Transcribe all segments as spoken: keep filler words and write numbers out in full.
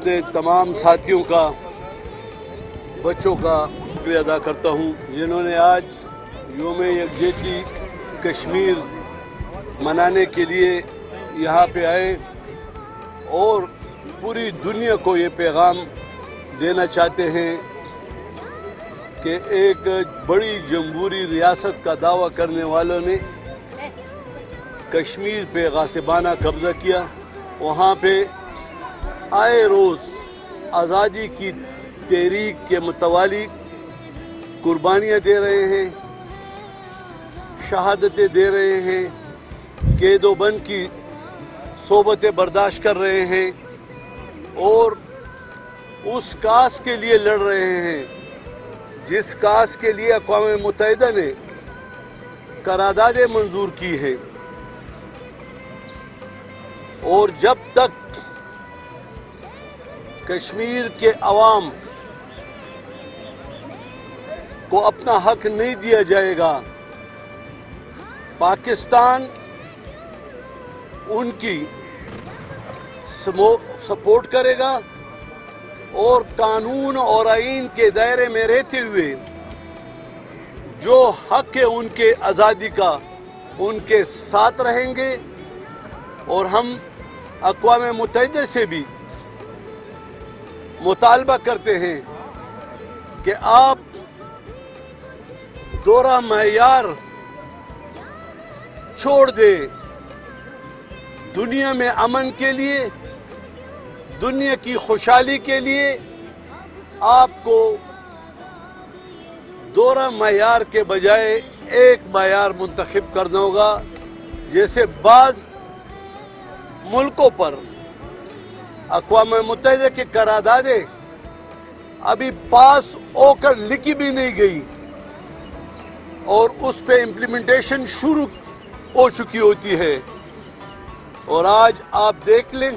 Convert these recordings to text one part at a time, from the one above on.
اپنے تمام ساتھیوں کا، بچوں کا شکریہ ادا کرتا ہوں جنہوں نے آج یوم یکجہتی کشمیر منانے کے لیے یہاں پہ آئے اور پوری دنیا کو یہ پیغام دینا چاہتے ہیں کہ ایک بڑی جمہوری ریاست کا دعویٰ کرنے والوں نے کشمیر پہ غاصبانہ قبضہ کیا، وہاں پہ آئے روز آزادی کی تحریک کے متوالی قربانیاں دے رہے ہیں، شہادتیں دے رہے ہیں، قید و بند کی صحبتیں برداشت کر رہے ہیں اور اس کاس کے لیے لڑ رہے ہیں جس کاس کے لیے اقوام متحدہ نے قراردادیں منظور کی ہیں۔ اور جب تک کشمیر کے عوام کو اپنا حق نہیں دیا جائے گا، پاکستان ان کی سپورٹ کرے گا اور قانون اور آئین کے دائرے میں رہتے ہوئے جو حق ہے ان کے آزادی کا ان کے ساتھ رہیں گے۔ اور ہم اقوام متحدہ سے بھی مطالبہ کرتے ہیں کہ آپ دوہرا معیار چھوڑ دیں، دنیا میں امن کے لیے، دنیا کی خوشحالی کے لیے آپ کو دوہرا معیار کے بجائے ایک معیار منتخب کرنا ہوگا۔ جیسے بعض ملکوں پر اقوام متحدہ کی قراردادیں ابھی پاس ہو کر لکھی بھی نہیں گئی اور اس پہ امپلیمنٹیشن شروع ہو چکی ہوتی ہے، اور آج آپ دیکھ لیں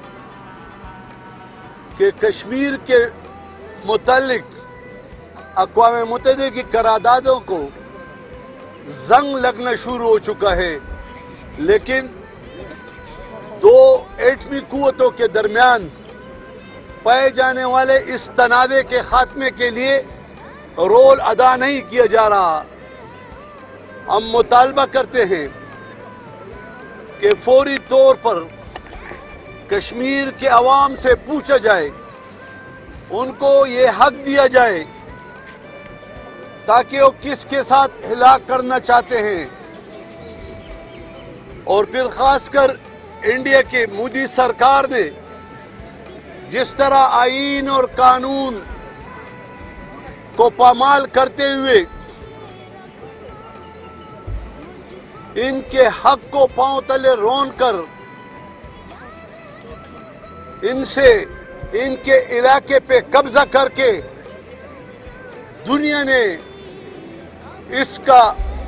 کہ کشمیر کے متعلق اقوام متحدہ کی قراردادوں کو زنگ لگنا شروع ہو چکا ہے، لیکن دو ایٹمی قوتوں کے درمیان پائے جانے والے اس تنازع کے خاتمے کے لیے رول ادا نہیں کیا جا رہا۔ ہم مطالبہ کرتے ہیں کہ فوری طور پر کشمیر کے عوام سے پوچھا جائے، ان کو یہ حق دیا جائے تاکہ وہ کس کے ساتھ ہلاک کرنا چاہتے ہیں، اور پھر خاص کر انڈیا کی مودی سرکار نے جس طرح آئین اور قانون کو پامال کرتے ہوئے ان کے حق کو پاؤں تلے رون کر ان سے ان کے علاقے پہ قبضہ کر کے دنیا نے اس کا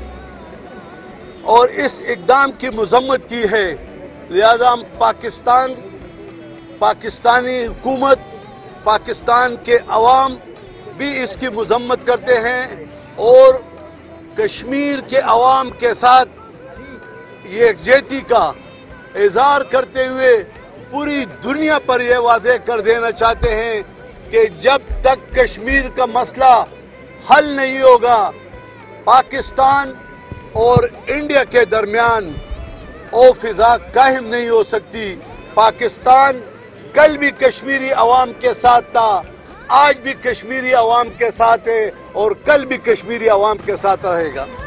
اور اس اقدام کی مذمت کی ہے، لہذا ہم پاکستان پاکستانی حکومت پاکستان کے عوام بھی اس کی مذمت کرتے ہیں اور کشمیر کے عوام کے ساتھ یکجہتی کا اظہار کرتے ہوئے پوری دنیا پر یہ واضح کر دینا چاہتے ہیں کہ جب تک کشمیر کا مسئلہ حل نہیں ہوگا، پاکستان اور انڈیا کے درمیان او فضا قائم نہیں ہو سکتی۔ پاکستان کل بھی کشمیری عوام کے ساتھ تھا، آج بھی کشمیری عوام کے ساتھ ہے اور کل بھی کشمیری عوام کے ساتھ رہے گا۔